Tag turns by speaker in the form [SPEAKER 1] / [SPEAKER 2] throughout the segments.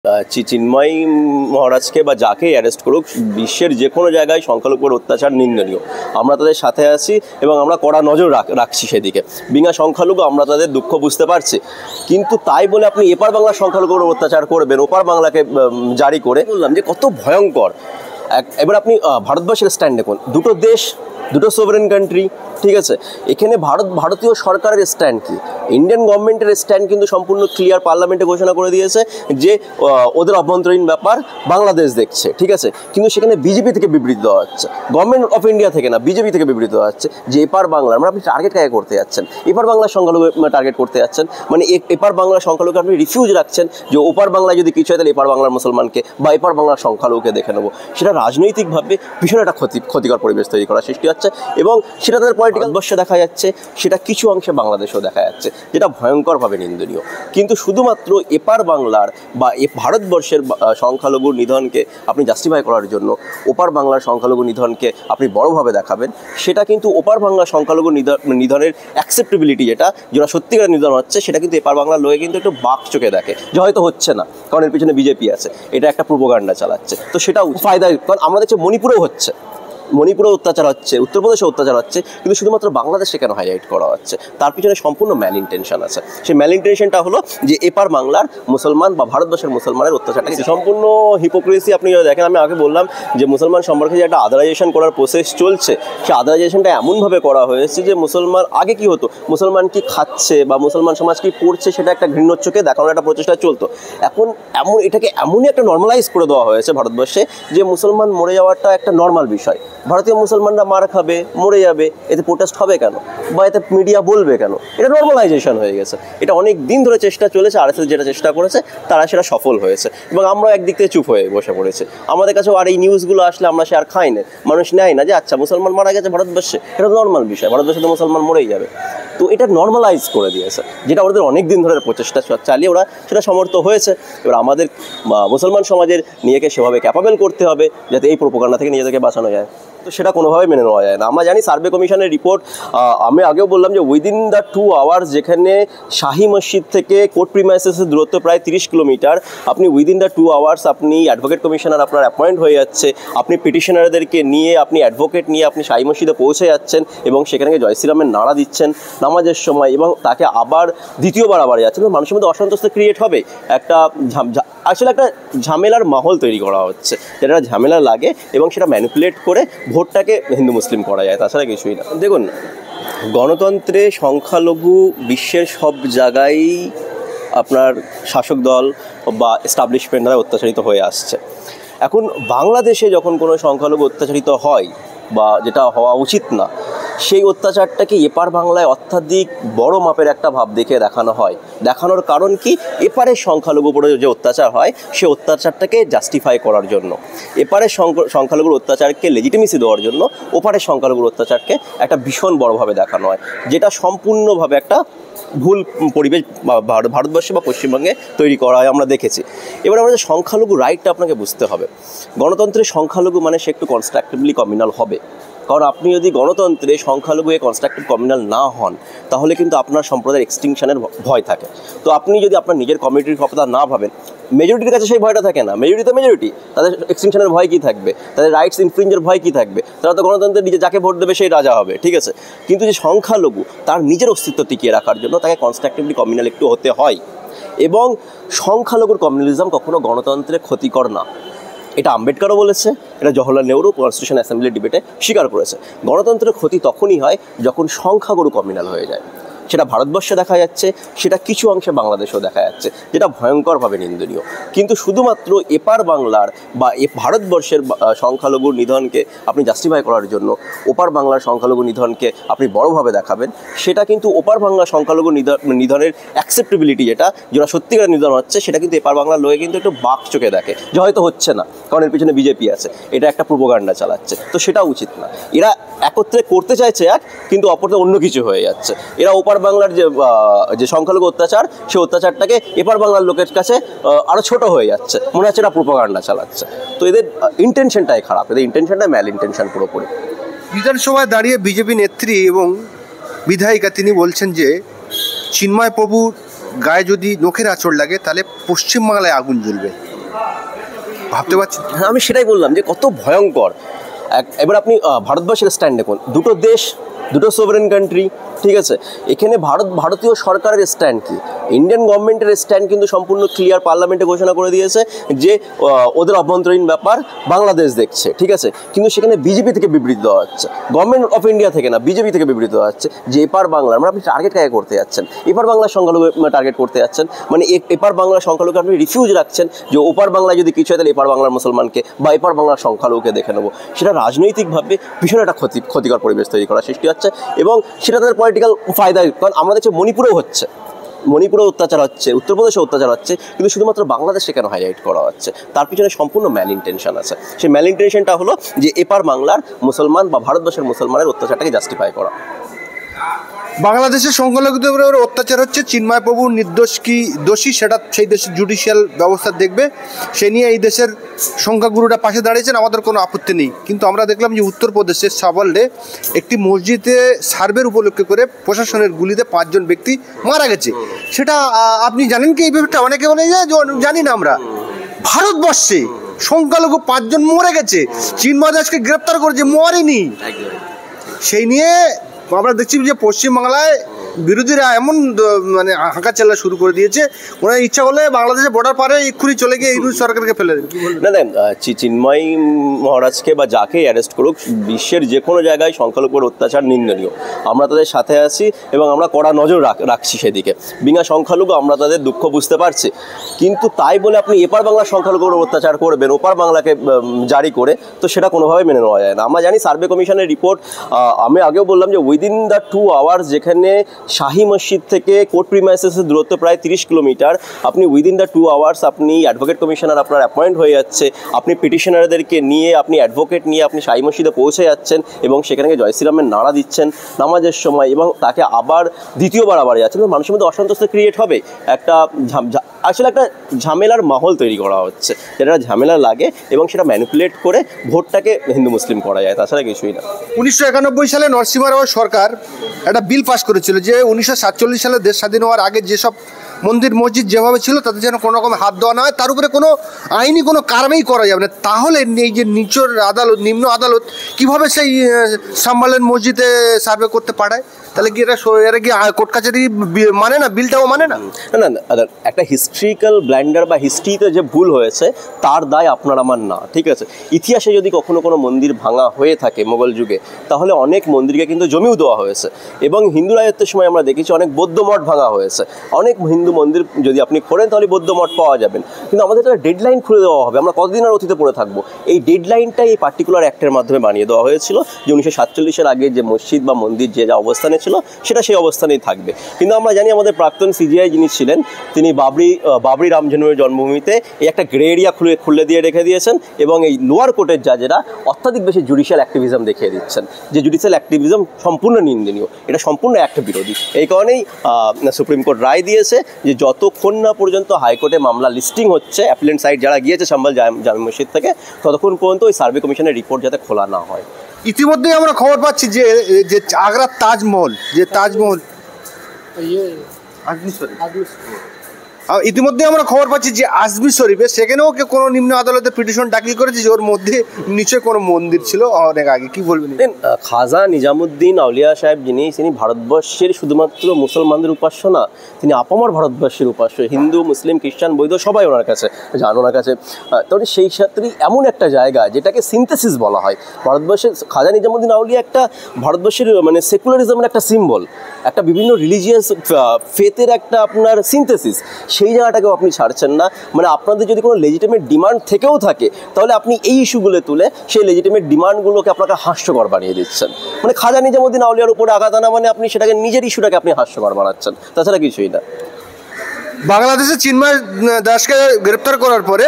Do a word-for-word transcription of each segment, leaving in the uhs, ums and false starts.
[SPEAKER 1] চিন্ময় মহারাজকে বা যাকে অ্যারেস্ট করুক, বিশ্বের যে কোনো জায়গায় সংখ্যালঘুর অত্যাচার নিন্দনীয়। আমরা তাদের সাথে আছি এবং আমরা কড়া নজর রাখছি সেদিকে। বিনা সংখ্যালঘু আমরা তাদের দুঃখ বুঝতে পারছি, কিন্তু তাই বলে আপনি এপার বাংলার সংখ্যালঘুর অত্যাচার করবেন ওপার বাংলাকে জারি করে, বললাম যে কত ভয়ঙ্কর। এবার আপনি ভারতবর্ষের স্ট্যান্ড দেখুন, দুটো দেশ, দুটো সোভারেন কান্ট্রি, ঠিক আছে। এখানে ভারত ভারতীয় সরকারের স্ট্যান্ড কি, ইন্ডিয়ান গভর্নমেন্টের স্ট্যান্ড কিন্তু সম্পূর্ণ ক্লিয়ার। পার্লামেন্টে ঘোষণা করে দিয়েছে যে ওদের অভ্যন্তরীণ ব্যাপার বাংলাদেশ দেখছে, ঠিক আছে। কিন্তু সেখানে বিজেপি থেকে বিবৃতি দেওয়া হচ্ছে, গভর্নমেন্ট অফ ইন্ডিয়া থেকে না, বিজেপি থেকে বিবৃতি দেওয়া হচ্ছে যে এপার বাংলার মানে আপনি টার্গেট কাকে করতে যাচ্ছেন, এপার বাংলার সংখ্যালঘু টার্গেট করতে যাচ্ছেন, মানে এপার বাংলার সংখ্যালঘু আপনি রিফিউজ রাখছেন যে ওপার বাংলায় যদি কিছু হয় তাহলে এপার বাংলার মুসলমানকে বা এপার বাংলার সংখ্যালঘুকে দেখে নেবো। সেটা রাজনৈতিকভাবে ভীষণ একটা ক্ষতি ক্ষতিকর পরিবেশ তৈরি করার সৃষ্টি হচ্ছে এবং সেটা তাদের পলিটিক্যাল বর্ষে দেখা যাচ্ছে, সেটা কিছু অংশে বাংলাদেশেও দেখা যাচ্ছে, যেটা ভয়ঙ্করভাবে নিন্দনীয়। কিন্তু শুধুমাত্র এপার বাংলার বা এ ভারতবর্ষের সংখ্যালঘুর নিধনকে আপনি জাস্টিফাই করার জন্য ওপার বাংলার সংখ্যালঘু নিধনকে আপনি বড়োভাবে দেখাবেন, সেটা কিন্তু ওপার বাংলার সংখ্যালঘু নিধনের অ্যাকসেপ্টেবিলিটি যেটা যেটা সত্যিকার নিধন হচ্ছে, সেটা কিন্তু এপার বাংলার লোকে কিন্তু একটু বাক চোখে দেখে যে হয়তো হচ্ছে না, কারণ এর পিছনে বিজেপি আছে, এটা একটা প্রোপাগান্ডা চালাচ্ছে। তো সেটাও ফায়দায়, কারণ আমরা দেখছি মণিপুরেও হচ্ছে, মণিপুরে অত্যাচার হচ্ছে, উত্তরপ্রদেশে অত্যাচার হচ্ছে, কিন্তু শুধুমাত্র বাংলাদেশে কেন হাইলাইট করা হচ্ছে? তার পিছনে সম্পূর্ণ ম্যাল ইন্টেনশন আছে। সেই ম্যাল ইন্টেনশনটা হলো যে এপার বাংলার মুসলমান বা ভারতবর্ষের মুসলমানের অত্যাচারটা সম্পূর্ণ হিপোক্রেসি। আপনি দেখেন, আমি আগে বললাম যে মুসলমান সম্পর্কে যে একটা আদারাইজেশন করার প্রসেস চলছে, সেই আদারাইজেশনটা এমনভাবে করা হয়েছে যে মুসলমান আগে কি হতো, মুসলমান কি খাচ্ছে বা মুসলমান সমাজ কি করছে সেটা একটা ঘৃণ্য চোখে দেখানোর একটা প্রচেষ্টা চলতো। এখন এমন এটাকে এমনই একটা নর্মালাইজ করে দেওয়া হয়েছে ভারতবর্ষে যে মুসলমান মরে যাওয়াটা একটা নর্মাল বিষয়। ভারতীয় মুসলমানরা মার খাবে, মরে যাবে, এতে প্রোটেস্ট হবে কেন বা এতে মিডিয়া বলবে কেন? এটা নর্মালাইজেশন হয়ে গেছে। এটা অনেক দিন ধরে চেষ্টা চলেছে, আরএসএস যেটা চেষ্টা করেছে তারা সেটা সফল হয়েছে এবং আমরা একদিক থেকে চুপ হয়ে বসে পড়েছি। আমাদের কাছেও আর এই নিউজগুলো আসলে আমরা সে আর খাই না, মানুষ নেয় না যে আচ্ছা মুসলমান মারা গেছে ভারতবর্ষে, এটা নর্মাল বিষয়, ভারতবর্ষে তো মুসলমান মরেই যাবে। তো এটা নর্মালাইজ করে দিয়েছে, যেটা ওদের অনেক দিন ধরে প্রচেষ্টা চালিয়ে ওরা সেটা সমর্থ হয়েছে। এবার আমাদের মুসলমান সমাজের নিজেকে সেভাবে ক্যাপাবেল করতে হবে যাতে এই প্রোপাগান্ডা থেকে নিজেদেরকে বাঁচানো যায়। তো সেটা কোনোভাবে মেনে নেওয়া যায় না। আমরা জানি সার্ভে কমিশনের রিপোর্ট, আমি আগেও বললাম যে উইদিন দ্য টু আওয়ার্স যেখানে শাহী মসজিদ থেকে কোর্ট প্রিমাইসেসের দূরত্ব প্রায় তিরিশ কিলোমিটার, আপনি উইদিন দ্য টু আওয়ার্স আপনি অ্যাডভোকেট কমিশনার আপনার অ্যাপয়েন্ট হয়ে যাচ্ছে, আপনি পিটিশনারদেরকে নিয়ে আপনি অ্যাডভোকেট নিয়ে আপনি শাহী মসজিদে পৌঁছে যাচ্ছেন এবং সেখানে জয় শ্রীরামের নাড়া দিচ্ছেন নামাজের সময় এবং তাকে আবার দ্বিতীয়বার আবার যাচ্ছেন। মানুষের মধ্যে অসন্তোষ ক্রিয়েট হবে, একটা আসলে একটা ঝামেলার মাহল তৈরি করা হচ্ছে, যেটা ঝামেলা লাগে এবং সেটা ম্যানিপুলেট করে ভোটটাকে হিন্দু মুসলিম করা যায়, তাছাড়া কিছুই না। দেখুন, গণতন্ত্রে সংখ্যালঘু বিশ্বের সব জায়গায় আপনার শাসক দল বা এস্টাবলিশমেন্ট দ্বারা অত্যাচারিত হয়ে আসছে। এখন বাংলাদেশে যখন কোনো সংখ্যালঘু অত্যাচারিত হয় বা যেটা হওয়া উচিত না, সেই অত্যাচারটাকে এপার বাংলায় অত্যাধিক বড় মাপের একটা ভাব দেখে দেখানো হয়। দেখানোর কারণ কি, এপারের সংখ্যালঘুর উপরে যে অত্যাচার হয় সে অত্যাচারটাকে জাস্টিফাই করার জন্য, এপারের সংখ্যালঘুর অত্যাচারকে লেজিটিমেসি দেওয়ার জন্য ওপারের সংখ্যালঘুর অত্যাচারকে একটা ভীষণ বড়োভাবে দেখানো হয়, যেটা সম্পূর্ণভাবে একটা ভুল পরিবেশ ভারতবর্ষে বা পশ্চিমবঙ্গে তৈরি করা হয়, আমরা দেখেছি। এবার আমরা যে সংখ্যালঘু রাইটটা আপনাকে বুঝতে হবে। গণতন্ত্রে সংখ্যালঘু মানে সে একটু কনস্ট্রাকটিভলি কমিউনাল হবে, কারণ আপনি যদি গণতন্ত্রে সংখ্যালঘু এ কনস্ট্রাকটিভ কমিউনাল না হন তাহলে কিন্তু আপনার সম্প্রদায়ের এক্সটিংশনের ভয় থাকে। তো আপনি যদি আপনার নিজের কমিউনিটির কথা না ভাবেন, মেজরিটির কাছে সেই ভয়টা থাকে না, মেজরিটি তো মেজরিটি, তাদের এক্সটিংশনের ভয় কী থাকবে, তাদের রাইটস ইনফ্রিঞ্জের ভয় কী থাকবে, তারা তো গণতন্ত্রের নিজে যাকে ভোট দেবে সেই রাজা হবে, ঠিক আছে। কিন্তু যে সংখ্যালঘু তার নিজের অস্তিত্ব টিকিয়ে রাখার জন্য তাকে কনস্ট্রাকটিভলি কমিউনাল একটু হতে হয় এবং সংখ্যালঘুর কমিউনালিজম কখনো গণতন্ত্রে ক্ষতিকর না। এটা আম্বেদকরও বলেছে, এটা জওহরলাল নেহরু কনস্টিটিউশন অ্যাসেম্বলির ডিবেটে স্বীকার করেছে। গণতন্ত্রের ক্ষতি তখনই হয় যখন সংখ্যাগুরু কমিউনাল হয়ে যায়, সেটা ভারতবর্ষে দেখা যাচ্ছে, সেটা কিছু অংশে বাংলাদেশেও দেখা যাচ্ছে, যেটা ভয়ঙ্করভাবে নিন্দনীয়। কিন্তু শুধুমাত্র এপার বাংলার বা এ ভারতবর্ষের সংখ্যালঘুর নিধনকে আপনি জাস্টিফাই করার জন্য ওপার বাংলার সংখ্যালঘু নিধনকে আপনি বড়োভাবে দেখাবেন, সেটা কিন্তু ওপার বাংলার সংখ্যালঘু নিধনের অ্যাকসেপ্টেবিলিটি যেটা যেটা সত্যিকার নিধন হচ্ছে, সেটা কিন্তু এপার বাংলার লোকে কিন্তু একটু বাক চোখে দেখে যে হয়তো হচ্ছে না, কারণ এর পিছনে বিজেপি আছে, এটা একটা প্রোপাগান্ডা চালাচ্ছে। তো সেটা উচিত না। এরা একত্রে করতে চাইছে এক, কিন্তু অপরতে অন্য কিছু হয়ে যাচ্ছে। এরা ওপার বাংলার যে যে সংখ্যালঘু অত্যাচার, সেই অত্যাচারটাকে এপার বাংলার লোকের কাছে আরও ছোট হয়ে যাচ্ছে, মনে হচ্ছে এরা প্রোপাগান্ডা চালাচ্ছে। তো এদের ইন্টেনশনটাই খারাপ, এদের ইন্টেনশনটাই ম্যাল ইন্টেনশন পুরোপুরি।
[SPEAKER 2] বিধানসভায় দাঁড়িয়ে বিজেপি নেত্রী এবং বিধায়িকা তিনি বলছেন যে চিন্ময় প্রভুর গায়ে যদি নখের আঁচড় লাগে তাহলে পশ্চিমবাংলায় আগুন জ্বলবে। ভাবতে পারছি।
[SPEAKER 1] হ্যাঁ, আমি সেটাই বললাম যে কত ভয়ঙ্কর। এক- এবার আপনি আহ, ভারতবর্ষের স্ট্যান্ড দেখুন, দুটো দেশ, দুটো সোভারেন কান্ট্রি, ঠিক আছে। এখানে ভারত ভারতীয় সরকারের স্ট্যান্ড কি, ইন্ডিয়ান গভর্নমেন্টের স্ট্যান্ড কিন্তু সম্পূর্ণ ক্লিয়ার, পার্লামেন্টে ঘোষণা করে দিয়েছে যে আহ, ওদের অভ্যন্তরীণ ব্যাপার বাংলাদেশ দেখছে, ঠিক আছে। কিন্তু সেখানে বিজেপি থেকে বিবৃতি দেওয়া হচ্ছে, গভর্নমেন্ট অফ ইন্ডিয়া থেকে না, বিজেপি থেকে বিবৃতি দেওয়া হচ্ছে যে এপার বাংলার মানে আপনি টার্গেট কাকে করতে যাচ্ছেন, এপার বাংলার সংখ্যালঘু টার্গেট করতে যাচ্ছেন, মানে এ- এপার বাংলার সংখ্যালঘু আপনি রিফিউজ রাখছেন যে ওপার বাংলায় যদি কিছু হয় তাহলে এপার বাংলার মুসলমানকে বা এপার বাংলার সংখ্যালঘুকে দেখে নেবো। সেটা রাজনৈতিকভাবে ভীষণ একটা ক্ষতি ক্ষতিকর পরিবেশ তৈরি করার সৃষ্টি হচ্ছে এবং সেটা তাদের পলিটিক্যাল ফায়দা। কারণ আমরা দেখছি মণিপুরেও হচ্ছে, মণিপুরেও অত্যাচার হচ্ছে, উত্তরপ্রদেশে অত্যাচার হচ্ছে, কিন্তু শুধুমাত্র বাংলাদেশে কেন হাইলাইট করা হচ্ছে? তার পিছনে সম্পূর্ণ ম্যাল ইন্টেনশন আছে। সেই ম্যাল ইন্টেনশনটা হলো যে এপার বাংলার মুসলমান বা ভারতবর্ষের মুসলমানের অত্যাচারটাকে জাস্টিফাই করা।
[SPEAKER 2] বাংলাদেশের সংখ্যালঘুদের উপরে অত্যাচার হচ্ছে, চিন্ময় প্রভু নির্দোষ কি দোষী সেটা সেই দেশের জুডিশিয়াল ব্যবস্থা দেখবে, সে নিয়ে এই দেশের সংখ্যাগুরুরা পাশে দাঁড়িয়েছেন, আমাদের কোনো আপত্তি নেই। কিন্তু আমরা দেখলাম যে উত্তরপ্রদেশের সাবলডে একটি মসজিদে সার্ভের উপলক্ষে করে প্রশাসনের গুলিতে পাঁচজন ব্যক্তি মারা গেছে। সেটা আহ, আপনি জানেন কি এই ব্যাপারটা? অনেকে বলে যে জানি না আমরা, ভারতবর্ষে সংখ্যালঘু পাঁচজন মরে গেছে, চিন্ময় দাসকে গ্রেপ্তার করেছে, মরেনি। সেই নিয়ে আমরা দেখছি যে পশ্চিমবাংলায় বিরোধীরা এমন দ- মানে হাঁকা চেল্লা শুরু করে দিয়েছে, ওনার ইচ্ছা হলে বাংলাদেশের বর্ডার পারে এক্ষুনি চলে গিয়ে ইউনুস সরকারকে ফেলে দেবে।
[SPEAKER 1] না না, আহ, চি- চিন্ময় মহারাজকে বা যাকে অ্যারেস্ট করুক, বিশ্বের যে কোনো জায়গায় সংখ্যালঘুর অত্যাচার নিন্দনীয়। আমরা তাদের সাথে আছি এবং আমরা কড়া নজর রাখ- রাখছি সেদিকে। বিনা সংখ্যালঘু আমরা তাদের দুঃখ বুঝতে পারছি, কিন্তু তাই বলে আপনি এপার বাংলার সংখ্যালঘুর অত্যাচার করবেন ওপার বাংলাকে উম, জারি করে, তো সেটা কোনোভাবে মেনে নেওয়া যায় না। আমরা জানি সার্ভে কমিশনের রিপোর্ট, আমি আগেও বললাম যে উইদিন দ্য টু আওয়ার্স, যেখানে শাহী মসজিদ থেকে কোর্ট প্রিমাইসেসের দূরত্ব প্রায় তিরিশ কিলোমিটার, আপনি উইদিন দ্য টু আওয়ার্স আপনি অ্যাডভোকেট কমিশনার আপনার অ্যাপয়েন্ট হয়ে যাচ্ছে, আপনি পিটিশনারদেরকে নিয়ে, আপনি অ্যাডভোকেট নিয়ে আপনি শাহী মসজিদে পৌঁছে যাচ্ছেন এবং সেখানে গিয়ে জয় শ্রীরামের নাড়া দিচ্ছেন নামাজের সময়, এবং তাকে আবার দ্বিতীয়বার আবার যাচ্ছেন। তো মানুষের মধ্যে অসন্তোষ ক্রিয়েট হবে, একটা আসলে একটা ঝামেলার মাহল তৈরি করা হচ্ছে, যেটা ঝামেলা লাগে এবং সেটা ম্যানিপুলেট করে ভোটটাকে হিন্দু মুসলিম করা যায়, তাছাড়া কিছুই না।
[SPEAKER 2] উনিশশো একানব্বই সালে নরসিংহ রাও সরকার একটা বিল পাস করেছিল যে উনিশশো সাতচল্লিশ সালে দেশ স্বাধীন হওয়ার আগে যেসব মন্দির মসজিদ যেভাবে ছিল তাতে যেন কোনো রকম হাত দেওয়া না হয়, তার উপরে কোনো আইনি কোনো কারবাই করা যাবে না। তাহলে এই যে নিচের আদালত, নিম্ন আদালত কিভাবে সেই সাম্বালের মসজিদে সার্ভে করতে পাঠায়? তাহলে কি এরা স- এরা কি আ- কোর্ট কাছারি বি- মানে না, বিলটাও মানে না?
[SPEAKER 1] না না না, আদার- একটা হিস্ট্রিক্যাল ব্ল্যান্ডার বা হিস্ট্রিতে যে ভুল হয়েছে তার দায় আপনার আমার না, ঠিক আছে। ইতিহাসে যদি কখনো কোনো মন্দির ভাঙা হয়ে থাকে মোগল যুগে, তাহলে অনেক মন্দিরকে কিন্তু জমিও দেওয়া হয়েছে, এবং হিন্দু রাজত্বের সময় আমরা দেখেছি অনেক বৌদ্ধ মঠ ভাঙা হয়েছে। অনেক হিন্দু মন্দির যদি আপনি খোলেন তাহলে বৌদ্ধ মঠ পাওয়া যাবেন, কিন্তু আমাদের একটা ডেডলাইন খুলে দেওয়া হবে, আমরা কতদিন আর অতীতে পড়ে থাকবো। এই ডেডলাইনটাই এই পার্টিকুলার অ্যাক্টের মাধ্যমে বানিয়ে দেওয়া হয়েছিল যে উনিশশো সাতচল্লিশের আগে যে মসজিদ বা মন্দির যে যা অবস্থানে ছিল সেটা সেই অবস্থানেই থাকবে। কিন্তু আমরা জানি আমাদের প্রাক্তন সিজিআই যিনি ছিলেন তিনি বাবরি আহ, বাবরি রাম জন্মভূমির জন্মভূমিতে এই একটা গ্রে এরিয়া খুলে খুলে দিয়ে রেখে দিয়েছেন, এবং এই লোয়ার কোর্টের জাজেরা অত্যাধিক বেশি জুডিশিয়াল অ্যাক্টিভিজম দেখিয়ে দিচ্ছেন, যে জুডিশিয়াল অ্যাক্টিভিজম সম্পূর্ণ নিন্দনীয়, এটা সম্পূর্ণ অ্যাক্ট বিরোধী। এই কারণেই সুপ্রিম কোর্ট রায় দিয়েছে যে যতক্ষণ না পর্যন্ত হাইকোর্টে মামলা লিস্টিং হচ্ছে, অ্যাপিলেন্ট সাইড যারা গিয়েছে সাম্বাল জামে মসজিদ থেকে, ততক্ষণ পর্যন্ত ওই সার্ভে কমিশনের রিপোর্ট যাতে খোলা না হয়।
[SPEAKER 2] ইতিমধ্যেই আমরা খবর পাচ্ছি যে যে আগ্রার তাজমহল, যে তাজমহল আ- ইতিমধ্যে আমরা খবর পাচ্ছি যে আজমির শরীফে সেখানেও কে কোনো নিম্ন আদালতে পিটিশন দাখিল করেছে যে ওর মধ্যে নিচে কোনো মন্দির ছিল অনেক আগে। কি বলবেন?
[SPEAKER 1] দেন খাজা নিজামুদ্দিন আউলিয়া সাহেব যিনি, তিনি ভারতবর্ষের শুধুমাত্র মুসলমানদের উপাস্য না, তিনি আপামর ভারতবর্ষের উপাস্য, হিন্দু মুসলিম খ্রিস্টান বৌদ্ধ সবাই ওনার কাছে যান ওনার কাছে। তবে সেই ক্ষেত্রে এমন একটা জায়গা যেটাকে সিনথেসিস বলা হয়, ভারতবর্ষের খাজা নিজামুদ্দিন আউলিয়া একটা ভারতবর্ষের মানে সেকুলারিজমের একটা সিম্বল, একটা বিভিন্ন রিলিজিয়াস ফেথের একটা আপনার সিনথেসিস, সেই জায়গাটাকেও আপনি ছাড়ছেন না। মানে আপনাদের যদি কোনো লেজিটিমেট ডিমান্ড থেকেও থাকে তাহলে আপনি এই ইস্যুগুলো তুলে সেই লেজিটিমেট ডিমান্ডগুলোকে আপনাকে হাস্যকর বানিয়ে দিচ্ছেন। মানে খাজা নিজামুদ্দিন আউলিয়ার উপরে আঘাত আনা মানে আপনি সেটাকে নিজের ইস্যুটাকে আপনি হাস্যকর বানাচ্ছেন, তাছাড়া কিছুই না।
[SPEAKER 2] বাংলাদেশে চিন্ময় দাসকে গ্রেপ্তার করার পরে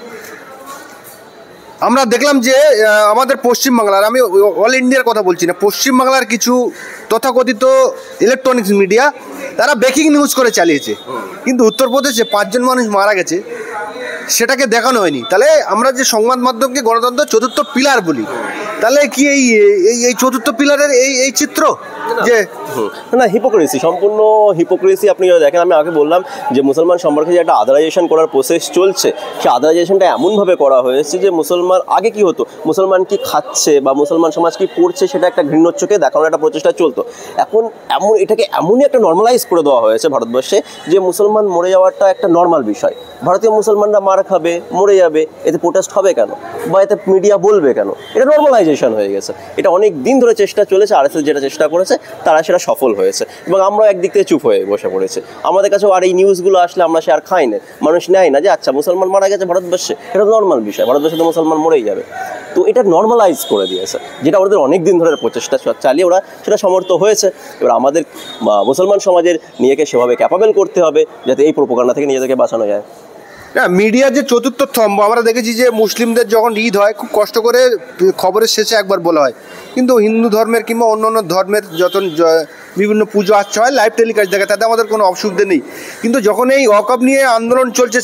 [SPEAKER 2] আমরা দেখলাম যে আহ, আমাদের পশ্চিমবাংলার, আমি অল ইন্ডিয়ার কথা বলছি না, পশ্চিমবাংলার কিছু তথাকথিত ইলেকট্রনিক্স মিডিয়া তারা ব্রেকিং নিউজ করে চালিয়েছে, কিন্তু উত্তরপ্রদেশে পাঁচজন মানুষ মারা গেছে সেটাকে দেখানো হয়নি। তাহলে আমরা যে সংবাদ মাধ্যমকে গণতন্ত্র চতুর্থ পিলার বলি, তাহলে কি এই এই এই চতুর্থ পিলারের এই এই চিত্র? যে
[SPEAKER 1] না হিপোক্রেসি, সম্পূর্ণ হিপোক্রেসি। আপনি দেখেন, আমি আগে বললাম যে মুসলমান সম্পর্কে যে একটা আদারাইজেশন করার প্রসেস চলছে, সেই আদারাইজেশনটা এমনভাবে করা হয়েছে যে মুসলমান, আগে কি হতো, মুসলমান কি খাচ্ছে বা মুসলমান সমাজ কি পড়ছে সেটা একটা ঘৃণ্য চোখে দেখানোর একটা প্রচেষ্টা চলতো। এখন এমন এটাকে এমনই একটা নর্মালাইজ করে দেওয়া হয়েছে ভারতবর্ষে যে মুসলমান মরে যাওয়াটা একটা নর্মাল বিষয়। ভারতীয় মুসলমানরা মার খাবে, মরে যাবে, এতে প্রোটেস্ট হবে কেন বা এতে মিডিয়া বলবে কেন? এটা নর্মালাইজেশন হয়ে গেছে। এটা অনেক দিন ধরে চেষ্টা চলেছে, আরএসএস যেটা চেষ্টা করেছে তারা সেটা সফল হয়েছে এবং আমরা একদিক থেকে চুপ হয়ে বসে পড়েছি। আমাদের কাছেও আর এই নিউজগুলো আসলে আমরা সে আর খাই না, মানুষ নেয় না যে আচ্ছা মুসলমান মারা গেছে ভারতবর্ষে, এটা নর্মাল বিষয়, ভারতবর্ষে তো মুসলমান মরেই যাবে। তো এটা নর্মালাইজ করে দিয়েছে, যেটা ওদের অনেক দিন ধরে প্রচেষ্টা চালিয়ে ওরা সেটা সমর্থ হয়েছে। এবার আমাদের মুসলমান সমাজের নিজেকে সেভাবে ক্যাপাবেল করতে হবে যাতে এই প্রোপাগান্ডা থেকে নিজেদেরকে বাঁচানো যায়।
[SPEAKER 2] না, মিডিয়া যে চতুর্থ স্তম্ভ, আমরা দেখেছি যে মুসলিমদের যখন ঈদ হয় খুব কষ্ট করে খবরের শেষে একবার বলা হয়, কিন্তু হিন্দু ধর্মের কিংবা অন্য অন্য ধর্মের যত বিভিন্ন পুজো আচ্ছা হয় লাইভ টেলিকাস্ট দেখে, তাতে আমাদের কোনো অসুবিধা নেই। কিন্তু যখন এই ওয়াকফ নিয়ে আন্দোলন চলছে,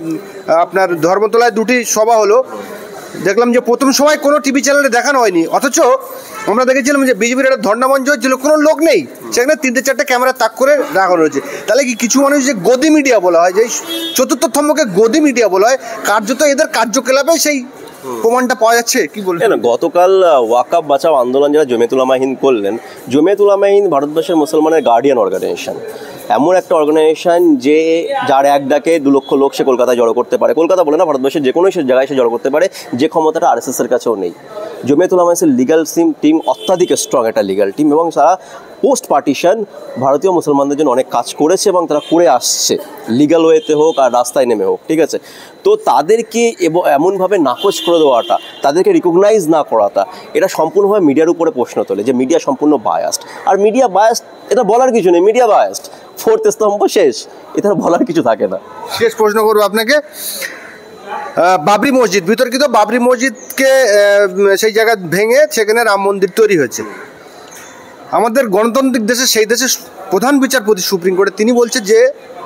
[SPEAKER 2] আপনার ধর্মতলায় দুটি সভা হলো, দেখলাম যে প্রথম সময় কোনো টিভি চ্যানেলে দেখানো হয়নি, অথচ আমরা দেখেছিলাম যে বিজেপির একটা ধর্ণামঞ্চ হচ্ছিল, কোনো লোক নেই সেখানে, তিনটে চারটে ক্যামেরা তাক করে রাখানো হয়েছে। তাহলে কি কিছু মানুষ যে গদি মিডিয়া বলা হয়, যে চতুর্থ স্তম্ভকে গদি মিডিয়া বলা হয়, কার্যত এদের কার্যকলাপে সেই প্রমাণটা পাওয়া যাচ্ছে, কি বলবেন?
[SPEAKER 1] না, গতকাল ওয়াকফ বাঁচাও আন্দোলন যারা জমিয়ত উলামা হিন্দ করলেন, জমিয়ত উলামা হিন্দ ভারতবর্ষের মুসলমানের গার্ডিয়ান অর্গানাইজেশন, এমন একটা অর্গানাইজেশন যে যার এক ডাকে দু লক্ষ লোক সে কলকাতায় জড়ো করতে পারে। কলকাতা বলে না, ভারতবর্ষের যে কোনো জায়গায় সে জড়ো করতে পারে, যে ক্ষমতাটা আরএসএসের কাছেও নেই। জমিয়ত উলামা হিন্দের লিগাল সিম টিম অত্যাধিক স্ট্রং একটা লিগাল টিম, এবং তারা পোস্ট পার্টিশন ভারতীয় মুসলমানদের জন্য অনেক কাজ করেছে এবং তারা করে আসছে, লিগাল ওয়েতে হোক আর রাস্তায় নেমে হোক, ঠিক আছে। তো তাদেরকে এবং এমনভাবে নাকচ করে দেওয়াটা, তাদেরকে রিকগনাইজ না করাটা, এটা সম্পূর্ণভাবে মিডিয়ার উপরে প্রশ্ন তোলে যে মিডিয়া সম্পূর্ণ বায়াসড। আর মিডিয়া বায়াসড এটা বলার কিছু নেই, মিডিয়া বায়াসড, ফোর্থ স্তম্ভ শেষ, এটা বলার কিছু থাকে না।
[SPEAKER 2] শেষ প্রশ্ন করবো আপনাকে, বাবরি মসজিদ, বিতর্কিত বাবরি মসজিদকে সেই জায়গা ভেঙে সেখানে রাম মন্দির তৈরি হয়েছে। আমাদের গণতান্ত্রিক দেশে, সেই দেশের প্রধান বিচারপতি সুপ্রিম কোর্টে, তিনি বলছে যে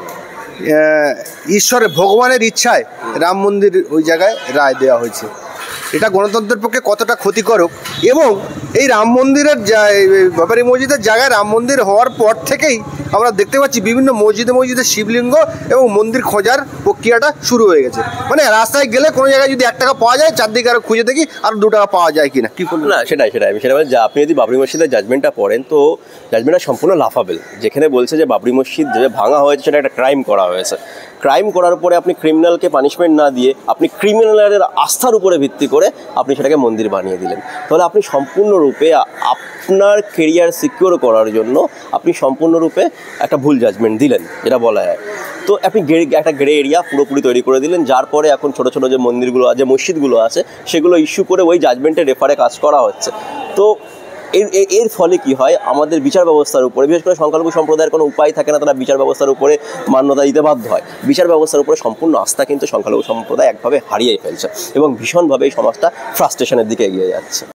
[SPEAKER 2] ঈশ্বরের ভগবানের ইচ্ছায় রাম মন্দির ওই জায়গায় রায় দেওয়া হয়েছে। এটা গণতন্ত্রের পক্ষে কতটা ক্ষতিকারক, এবং এই রাম মন্দিরের বাবরি মসজিদের জায়গায় রাম মন্দির হওয়ার পর থেকেই আমরা দেখতে পাচ্ছি বিভিন্ন মসজিদে মসজিদে শিবলিঙ্গ এবং মন্দির খোঁজার প্রক্রিয়াটা শুরু হয়ে গেছে। মানে রাস্তায় গেলে কোনো জায়গায় যদি এক টাকা পাওয়া যায়, চারদিকে আরও খুঁজে দেখি আর দু টাকা পাওয়া যায় কিনা, কি করুন?
[SPEAKER 1] না, সেটাই সেটাই সেটা মানে আপনি যদি বাবরি মসজিদের জাজমেন্টটা পড়েন, তো জাজমেন্টটা সম্পূর্ণ লাফাবেল, যেখানে বলছে যে বাবরি মসজিদ যে ভাঙা হয়েছে সেটা একটা ক্রাইম করা হয়েছে। ক্রাইম করার পরে আপনি ক্রিমিনালকে পানিশমেন্ট না দিয়ে আপনি ক্রিমিনালের আস্থার উপরে ভিত্তি করে আপনি সেটাকে মন্দির বানিয়ে দিলেন। তাহলে আপনি সম্পূর্ণরূপে আপনার কেরিয়ার সিকিউর করার জন্য আপনি সম্পূর্ণরূপে একটা ভুল জাজমেন্ট দিলেন, যেটা বলা হয়। তো আপনি একটা গ্রে এরিয়া পুরোপুরি তৈরি করে দিলেন, যার পরে এখন ছোটো ছোটো যে মন্দিরগুলো আছে, মসজিদগুলো আছে, সেগুলো ইস্যু করে ওই জাজমেন্টের রেফারে কাজ করা হচ্ছে। তো এর এর ফলে কি হয়, আমাদের বিচার ব্যবস্থার উপরে, বিশেষ করে সংখ্যালঘু সম্প্রদায়ের কোনো উপায় থাকে না, তারা বিচার ব্যবস্থার উপরে মান্যতা দিতে বাধ্য হয়। বিচার ব্যবস্থার উপরে সম্পূর্ণ আস্থা কিন্তু সংখ্যালঘু সম্প্রদায় একভাবে হারিয়ে ফেলছে এবং ভীষণভাবে এই সমাজটা ফ্রাস্ট্রেশনের দিকে এগিয়ে যাচ্ছে।